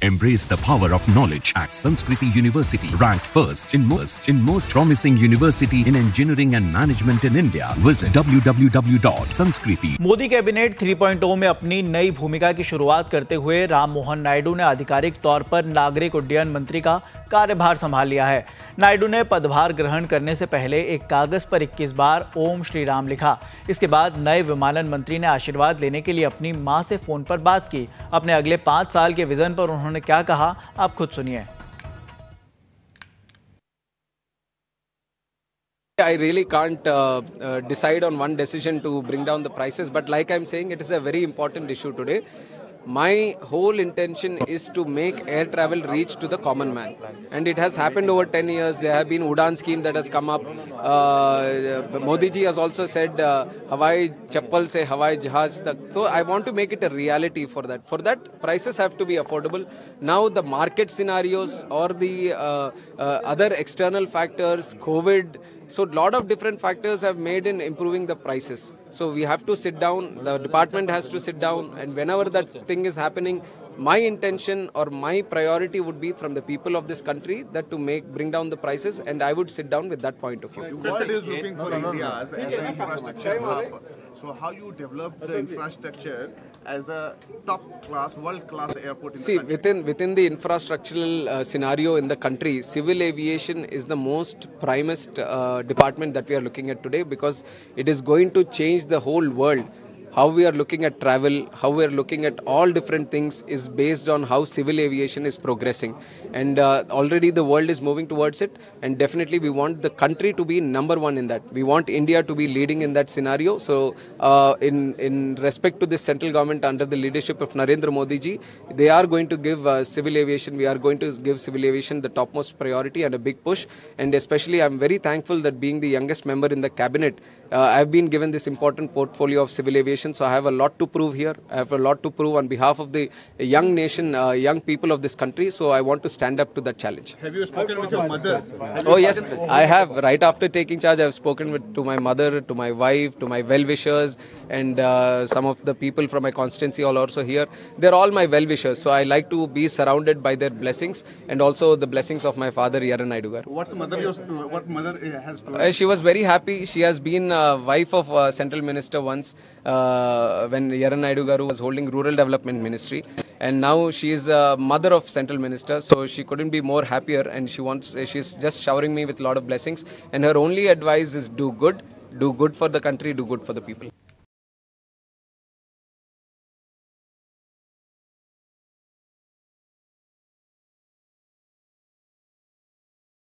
Embrace the power of knowledge at Sanskriti University, ranked first in most promising university in engineering and management in India. Visit www.sanskriti. Modi cabinet 3.0 में अपनी नई भूमिका की शुरुआत करते हुए राम मोहन नायडू ने आधिकारिक तौर पर नागरिक उड्डयन मंत्री का कार्यभार संभाल लिया है। नायडू ने पदभार ग्रहण करने से पहले एक कागज पर 21 बार ओम श्री राम लिखा। इसके बाद नए विमानन मंत्री ने आशीर्वाद लेने के लिए अपनी मां से फोन पर बात की। अपने अगले 5 साल के विजन पर उन्होंने क्या कहा, आप खुद सुनिए। I really can't decide on one decision to bring down the prices, but like I'm saying, it is a very important issue today. My whole intention is to make air travel reach to the common man, and it has happened over 10 years. There have been Udan scheme that has come up. Modi ji has also said Hawai chappal se Hawai jahaz tak. So I want to make it a reality for that. For that, prices have to be affordable. Now the market scenarios or the other external factors, COVID, so a lot of different factors have made in improving the prices. So we have to sit down, the department has to sit down, and whenever that thing is happening, my intention or my priority would be from the people of this country that to bring down the prices, and I would sit down with that point of view. The world is looking for India as an infrastructure hub. So how you develop the infrastructure as a top-class, world-class airport in the country? Within the infrastructural scenario in the country, civil aviation is the most primest department that we are looking at today, because it is going to change the whole world. How we are looking at travel, how we are looking at all different things is based on how civil aviation is progressing. And already the world is moving towards it, and definitely we want the country to be number one in that. We want India to be leading in that scenario. So in respect to this central government under the leadership of Narendra Modi ji, they are going to give civil aviation, we are going to give civil aviation the topmost priority and a big push. And especially I'm very thankful that being the youngest member in the cabinet, I've been given this important portfolio of civil aviation. So I have a lot to prove here. I have a lot to prove on behalf of the young nation, young people of this country. So I want to stand up to that challenge. Have you spoken with your mother? Oh yes, I have. Right after taking charge, I have spoken to my mother, to my wife, to my well-wishers, and some of the people from my constituency are also here. They're all my well-wishers. So I like to be surrounded by their blessings, and also the blessings of my father, Yaran Naidu gar. What mother has told? She was very happy. She has been wife of central minister once. When Yaran Naidu Garu was holding rural development ministry, and now she is a mother of central minister, so she couldn't be more happier, and she's just showering me with a lot of blessings, and her only advice is do good for the country, do good for the people.